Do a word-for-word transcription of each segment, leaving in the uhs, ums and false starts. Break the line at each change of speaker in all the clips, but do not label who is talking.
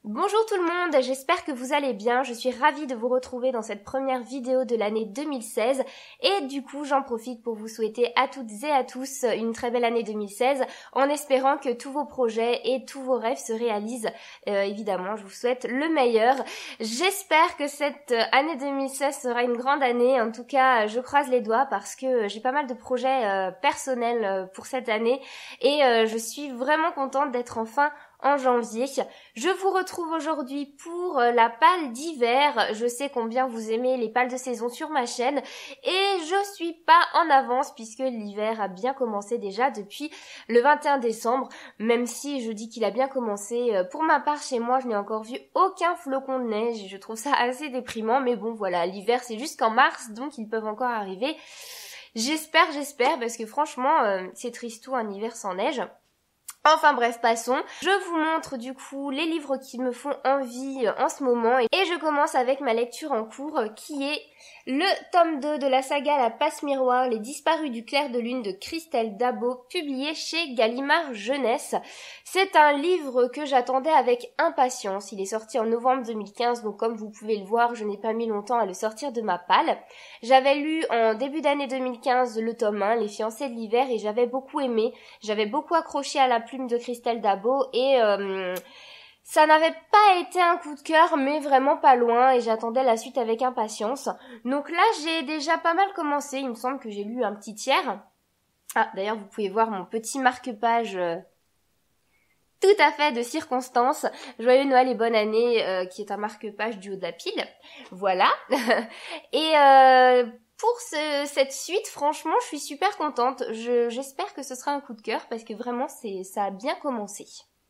Bonjour tout le monde, j'espère que vous allez bien, je suis ravie de vous retrouver dans cette première vidéo de l'année deux mille seize et du coup j'en profite pour vous souhaiter à toutes et à tous une très belle année deux mille seize en espérant que tous vos projets et tous vos rêves se réalisent. Euh, évidemment, je vous souhaite le meilleur. J'espère que cette année deux mille seize sera une grande année, en tout cas je croise les doigts parce que j'ai pas mal de projets euh, personnels pour cette année et euh, je suis vraiment contente d'être enfin en janvier. Je vous retrouve aujourd'hui pour la palle d'hiver. Je sais combien vous aimez les pales de saison sur ma chaîne et je suis pas en avance puisque l'hiver a bien commencé déjà depuis le vingt et un décembre, même si je dis qu'il a bien commencé. Pour ma part, chez moi, je n'ai encore vu aucun flocon de neige et je trouve ça assez déprimant, mais bon voilà, l'hiver c'est jusqu'en mars, donc ils peuvent encore arriver. J'espère, j'espère, parce que franchement, euh, c'est tristou un hiver sans neige. Enfin bref, passons. Je vous montre du coup les livres qui me font envie en ce moment et je commence avec ma lecture en cours qui est le tome deux de la saga La Passe-Miroir, Les Disparus du Clair de Lune de Christelle Dabo, publié chez Gallimard Jeunesse. C'est un livre que j'attendais avec impatience. Il est sorti en novembre deux mille quinze, donc comme vous pouvez le voir, je n'ai pas mis longtemps à le sortir de ma palle. J'avais lu en début d'année deux mille quinze le tome un, Les Fiancés de l'hiver, et j'avais beaucoup aimé. J'avais beaucoup accroché à la plume de Christelle Dabo et... Euh, ça n'avait pas été un coup de cœur, mais vraiment pas loin, et j'attendais la suite avec impatience. Donc là, j'ai déjà pas mal commencé, il me semble que j'ai lu un petit tiers. Ah, d'ailleurs, vous pouvez voir mon petit marque-page euh, tout à fait de circonstance. Joyeux Noël et bonne année, euh, qui est un marque-page du haut de la pile. Voilà. et... Euh, Pour ce, cette suite, franchement, je suis super contente. Je, j'espère que ce sera un coup de cœur, parce que vraiment, c'est, ça a bien commencé.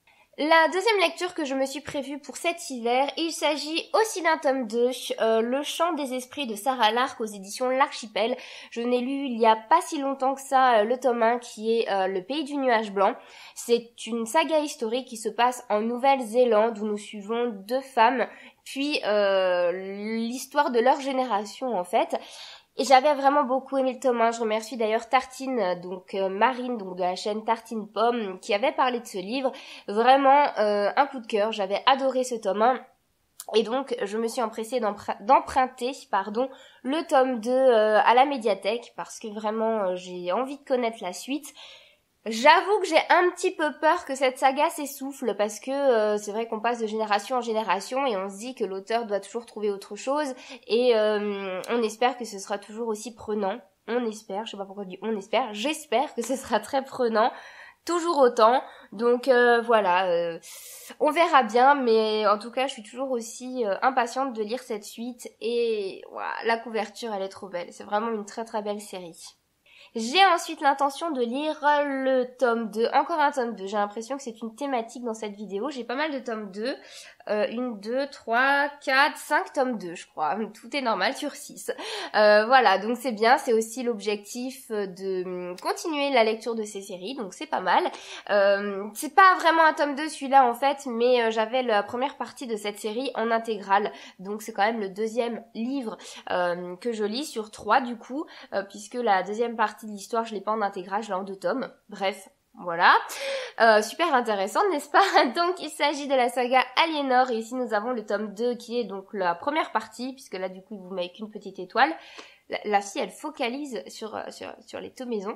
La deuxième lecture que je me suis prévue pour cet hiver, il s'agit aussi d'un tome deux, euh, Le Chant des Esprits de Sarah Lark aux éditions L'Archipel. Je n'ai lu il y a pas si longtemps que ça euh, le tome un qui est euh, Le Pays du Nuage Blanc. C'est une saga historique qui se passe en Nouvelle-Zélande où nous suivons deux femmes, puis euh, l'histoire de leur génération en fait. Et j'avais vraiment beaucoup aimé le tome un. Je remercie d'ailleurs Tartine, donc euh, Marine, donc de la chaîne Tartine Pomme, qui avait parlé de ce livre. Vraiment euh, un coup de cœur. J'avais adoré ce tome un. Et donc, je me suis empressée d'emprunter pardon, le tome deux euh, à la médiathèque parce que vraiment, euh, j'ai envie de connaître la suite. J'avoue que j'ai un petit peu peur que cette saga s'essouffle parce que euh, c'est vrai qu'on passe de génération en génération et on se dit que l'auteur doit toujours trouver autre chose et euh, on espère que ce sera toujours aussi prenant. On espère, je sais pas pourquoi je dis on espère, j'espère que ce sera très prenant, toujours autant. Donc euh, voilà, euh, on verra bien, mais en tout cas je suis toujours aussi euh, impatiente de lire cette suite et voilà, la couverture elle est trop belle, c'est vraiment une très très belle série. J'ai ensuite l'intention de lire le tome deux, encore un tome deux, j'ai l'impression que c'est une thématique dans cette vidéo, j'ai pas mal de tomes deux, euh, une, deux, trois, quatre, cinq tomes deux je crois, tout est normal sur six. Euh, voilà, donc c'est bien, c'est aussi l'objectif de continuer la lecture de ces séries, donc c'est pas mal. Euh, c'est pas vraiment un tome deux celui-là en fait, mais j'avais la première partie de cette série en intégrale, donc c'est quand même le deuxième livre euh, que je lis sur trois du coup, euh, puisque la deuxième partie de l'histoire, je l'ai pas en intégrale, je l'ai en deux tomes. Bref, voilà. Euh, super intéressant, n'est-ce pas? Donc, il s'agit de la saga Aliénor, et ici nous avons le tome deux qui est donc la première partie, puisque là, du coup, il vous met qu'une petite étoile. La, la fille, elle focalise sur, sur, sur les tomaisons.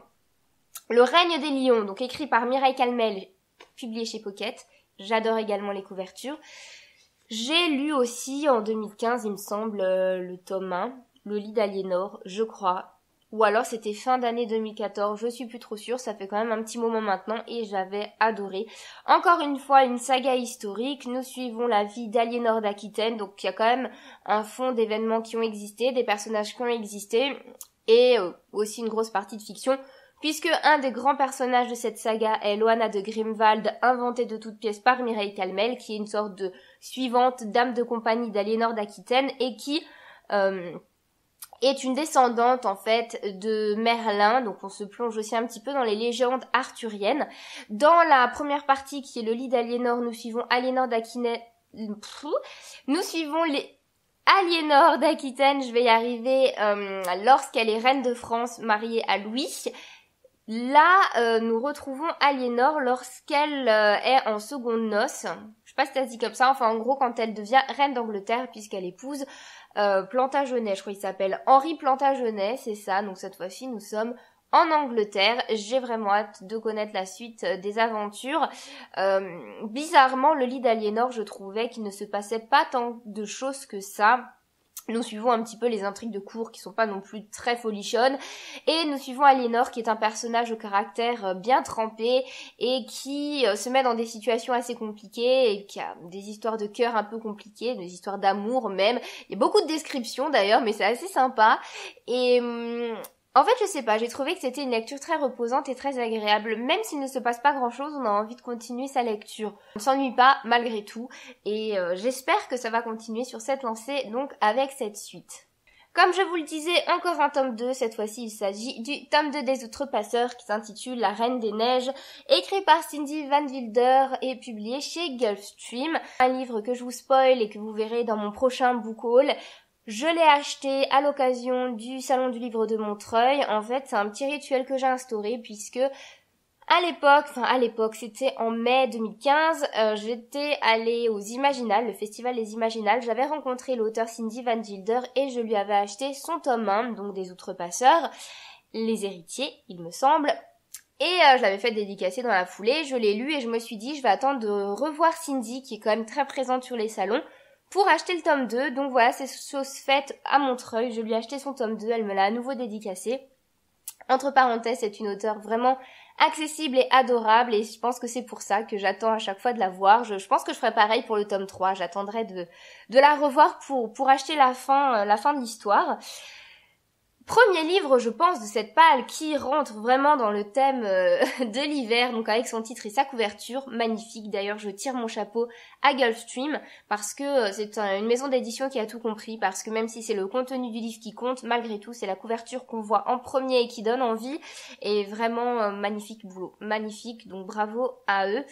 Le règne des lions, donc écrit par Mireille Calmel, publié chez Pocket. J'adore également les couvertures. J'ai lu aussi, en deux mille quinze, il me semble, euh, le tome un, Le lit d'Aliénor, je crois. Ou alors c'était fin d'année deux mille quatorze, je suis plus trop sûre, ça fait quand même un petit moment maintenant et j'avais adoré. Encore une fois, une saga historique, nous suivons la vie d'Aliénor d'Aquitaine, donc il y a quand même un fond d'événements qui ont existé, des personnages qui ont existé et aussi une grosse partie de fiction, puisque un des grands personnages de cette saga est Loana de Grimwald, inventée de toutes pièces par Mireille Calmel, qui est une sorte de suivante dame de compagnie d'Aliénor d'Aquitaine et qui... Euh, est une descendante en fait de Merlin, donc on se plonge aussi un petit peu dans les légendes arthuriennes. Dans la première partie qui est le lit d'Aliénor, nous suivons Aliénor d'Aquitaine, nous suivons les Aliénor d'Aquitaine, je vais y arriver, euh, lorsqu'elle est reine de France mariée à Louis. Là, euh, nous retrouvons Aliénor lorsqu'elle euh, est en seconde noces. Je sais pas si ça se dit comme ça, enfin en gros quand elle devient reine d'Angleterre puisqu'elle épouse euh, Plantagenet, je crois qu'il s'appelle Henri Plantagenet, c'est ça. Donc cette fois-ci nous sommes en Angleterre. J'ai vraiment hâte de connaître la suite des aventures. Euh, bizarrement, le lit d'Aliénor, je trouvais qu'il ne se passait pas tant de choses que ça. Nous suivons un petit peu les intrigues de cour qui sont pas non plus très folichonnes et nous suivons Aliénor qui est un personnage au caractère bien trempé et qui se met dans des situations assez compliquées et qui a des histoires de cœur un peu compliquées, des histoires d'amour même. Il y a beaucoup de descriptions d'ailleurs mais c'est assez sympa et... Hum, en fait, je sais pas, j'ai trouvé que c'était une lecture très reposante et très agréable. Même s'il ne se passe pas grand chose, on a envie de continuer sa lecture. On ne s'ennuie pas malgré tout et euh, j'espère que ça va continuer sur cette lancée, donc avec cette suite. Comme je vous le disais, encore un tome deux, cette fois-ci il s'agit du tome deux des Outrepasseurs qui s'intitule La Reine des Neiges, écrit par Cindy Van Wilder et publié chez Gulfstream. Un livre que je vous spoil et que vous verrez dans mon prochain book haul. Je l'ai acheté à l'occasion du Salon du Livre de Montreuil. En fait, c'est un petit rituel que j'ai instauré puisque à l'époque, enfin à l'époque, c'était en mai deux mille quinze, euh, j'étais allée aux Imaginales, le festival des Imaginales. J'avais rencontré l'auteur Cindy Van Wilder et je lui avais acheté son tome un, donc des Outrepasseurs, Les Héritiers, il me semble. Et euh, je l'avais fait dédicacer dans la foulée, je l'ai lu et je me suis dit, je vais attendre de revoir Cindy qui est quand même très présente sur les salons, pour acheter le tome deux, donc voilà, c'est chose faite à Montreuil, je lui ai acheté son tome deux, elle me l'a à nouveau dédicacé. Entre parenthèses, c'est une auteure vraiment accessible et adorable, et je pense que c'est pour ça que j'attends à chaque fois de la voir. Je, je pense que je ferai pareil pour le tome trois, j'attendrai de, de la revoir pour, pour acheter la fin, la fin de l'histoire. Premier livre, je pense, de cette palle qui rentre vraiment dans le thème euh, de l'hiver, donc avec son titre et sa couverture, magnifique. D'ailleurs, je tire mon chapeau à Gulfstream parce que euh, c'est un, une maison d'édition qui a tout compris, parce que même si c'est le contenu du livre qui compte, malgré tout, c'est la couverture qu'on voit en premier et qui donne envie. Et vraiment, euh, magnifique boulot, magnifique, donc bravo à eux.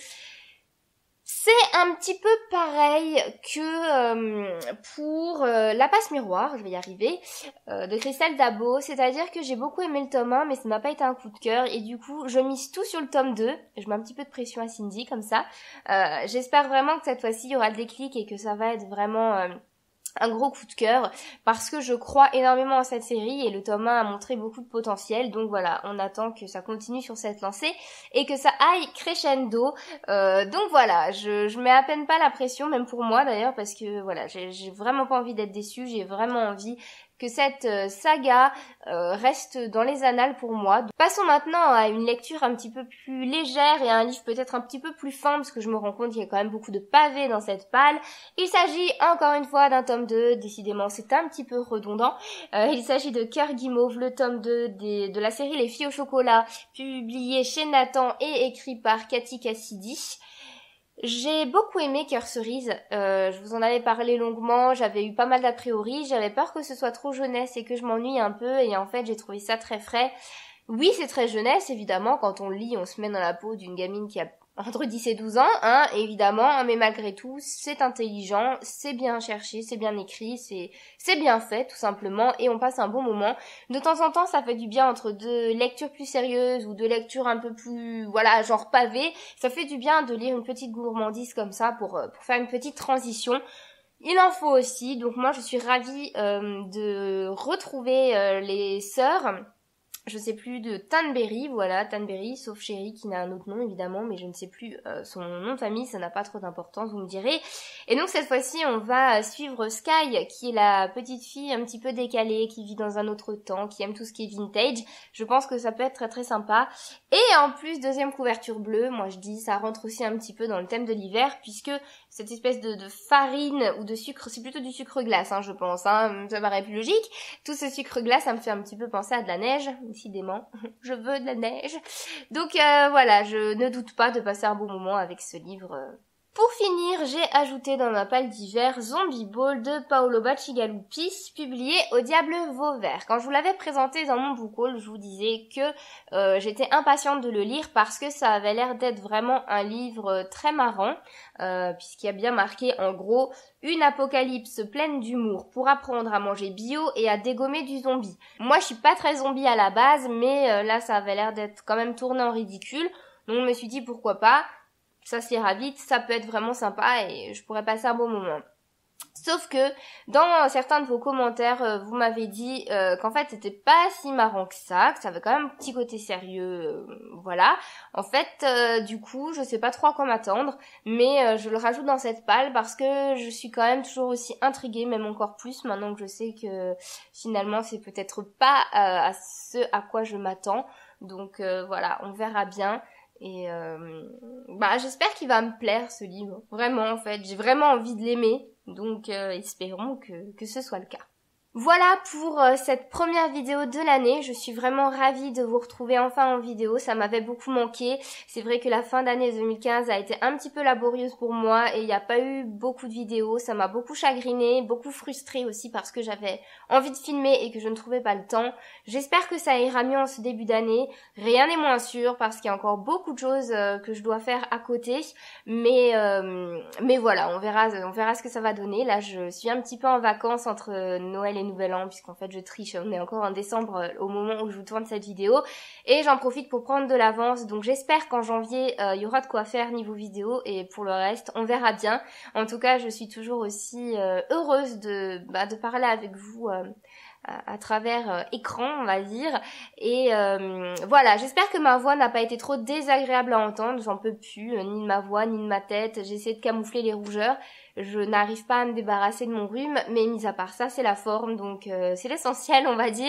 C'est un petit peu pareil que euh, pour euh, La Passe Miroir, je vais y arriver, euh, de Christelle Dabo, c'est-à-dire que j'ai beaucoup aimé le tome un, mais ça n'a pas été un coup de cœur, et du coup, je mise tout sur le tome deux, je mets un petit peu de pression à Cindy, comme ça. Euh, j'espère vraiment que cette fois-ci, il y aura le déclic et que ça va être vraiment... Euh, un gros coup de cœur parce que je crois énormément à cette série et le tome un a montré beaucoup de potentiel, donc voilà, on attend que ça continue sur cette lancée et que ça aille crescendo. Euh, donc voilà, je, je mets à peine pas la pression, même pour moi d'ailleurs, parce que voilà, j'ai, j'ai vraiment pas envie d'être déçue, j'ai vraiment envie que cette euh, saga euh, reste dans les annales pour moi. Donc, passons maintenant à une lecture un petit peu plus légère et à un livre peut-être un petit peu plus fin, parce que je me rends compte qu'il y a quand même beaucoup de pavés dans cette palle. Il s'agit encore une fois d'un tome deux, décidément c'est un petit peu redondant. Euh, il s'agit de Cœur Guimauve, le tome deux des, de la série Les Filles au chocolat, publié chez Nathan et écrit par Cathy Cassidy. J'ai beaucoup aimé Cœur Cerise, euh, je vous en avais parlé longuement, j'avais eu pas mal d'a priori, j'avais peur que ce soit trop jeunesse et que je m'ennuie un peu, et en fait j'ai trouvé ça très frais. Oui, c'est très jeunesse, évidemment, quand on lit, on se met dans la peau d'une gamine qui a entre dix et douze ans, hein, évidemment, mais malgré tout, c'est intelligent, c'est bien cherché, c'est bien écrit, c'est c'est bien fait, tout simplement, et on passe un bon moment. De temps en temps, ça fait du bien entre deux lectures plus sérieuses ou deux lectures un peu plus, voilà, genre pavées. Ça fait du bien de lire une petite gourmandise comme ça pour, pour faire une petite transition. Il en faut aussi, donc moi je suis ravie euh, de retrouver euh, les sœurs. Je sais plus, de Tanberry, voilà, Tanberry, sauf Chérie qui n'a un autre nom évidemment, mais je ne sais plus euh, son nom de famille, ça n'a pas trop d'importance, vous me direz. Et donc cette fois-ci, on va suivre Sky, qui est la petite fille un petit peu décalée, qui vit dans un autre temps, qui aime tout ce qui est vintage. Je pense que ça peut être très très sympa. Et en plus, deuxième couverture bleue, moi je dis, ça rentre aussi un petit peu dans le thème de l'hiver, puisque cette espèce de, de farine ou de sucre, c'est plutôt du sucre glace, hein, je pense, hein, ça paraît plus logique. Tout ce sucre glace, ça me fait un petit peu penser à de la neige. Décidément, je veux de la neige. Donc euh, voilà, je ne doute pas de passer un bon moment avec ce livre euh, Pour finir, j'ai ajouté dans ma palle d'hiver Zombie Ball de Paolo Bacigalupi, publié au Diable Vauvert. Quand je vous l'avais présenté dans mon book haul, je vous disais que euh, j'étais impatiente de le lire parce que ça avait l'air d'être vraiment un livre très marrant, euh, puisqu'il y a bien marqué en gros une apocalypse pleine d'humour pour apprendre à manger bio et à dégommer du zombie. Moi, je suis pas très zombie à la base, mais euh, là, ça avait l'air d'être quand même tourné en ridicule, donc je me suis dit pourquoi pas. Ça se lira vite, ça peut être vraiment sympa et je pourrais passer un bon moment. Sauf que dans certains de vos commentaires, vous m'avez dit euh, qu'en fait c'était pas si marrant que ça, que ça avait quand même un petit côté sérieux, euh, voilà. En fait, euh, du coup, je sais pas trop à quoi m'attendre, mais euh, je le rajoute dans cette palle parce que je suis quand même toujours aussi intriguée, même encore plus maintenant que je sais que finalement c'est peut-être pas euh, à ce à quoi je m'attends. Donc euh, voilà, on verra bien. Et euh, bah j'espère qu'il va me plaire ce livre, vraiment en fait, j'ai vraiment envie de l'aimer, donc euh, espérons que, que ce soit le cas. Voilà pour euh, cette première vidéo de l'année, je suis vraiment ravie de vous retrouver enfin en vidéo, ça m'avait beaucoup manqué. C'est vrai que la fin d'année deux mille quinze a été un petit peu laborieuse pour moi et il n'y a pas eu beaucoup de vidéos, ça m'a beaucoup chagrinée, beaucoup frustrée aussi parce que j'avais envie de filmer et que je ne trouvais pas le temps. J'espère que ça ira mieux en ce début d'année, rien n'est moins sûr parce qu'il y a encore beaucoup de choses euh, que je dois faire à côté, mais euh, mais voilà, on verra, on verra ce que ça va donner. Là je suis un petit peu en vacances entre Noël et Nouvel An, puisqu'en fait je triche, on est encore en décembre euh, au moment où je vous tourne cette vidéo, et j'en profite pour prendre de l'avance, donc j'espère qu'en janvier il euh, y aura de quoi faire niveau vidéo, et pour le reste on verra bien. En tout cas je suis toujours aussi euh, heureuse de, bah, de parler avec vous euh, à, à travers euh, écran on va dire, et euh, voilà, j'espère que ma voix n'a pas été trop désagréable à entendre, j'en peux plus, euh, ni de ma voix ni de ma tête, j'essaie de camoufler les rougeurs. Je n'arrive pas à me débarrasser de mon rhume, mais mis à part ça, c'est la forme, donc euh, c'est l'essentiel, on va dire.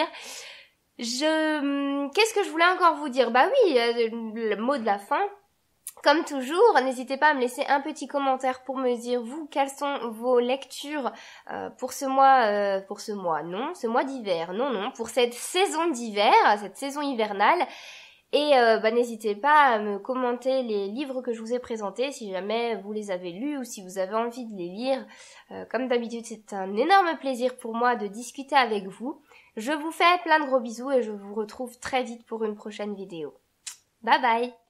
Je... Qu'est-ce que je voulais encore vous dire? Bah oui, euh, le mot de la fin. Comme toujours, n'hésitez pas à me laisser un petit commentaire pour me dire, vous, quelles sont vos lectures euh, pour ce mois, euh, pour ce mois, non, ce mois d'hiver, non, non, pour cette saison d'hiver, cette saison hivernale. Et euh, bah, n'hésitez pas à me commenter les livres que je vous ai présentés si jamais vous les avez lus ou si vous avez envie de les lire. Euh, comme d'habitude, c'est un énorme plaisir pour moi de discuter avec vous. Je vous fais plein de gros bisous et je vous retrouve très vite pour une prochaine vidéo. Bye bye!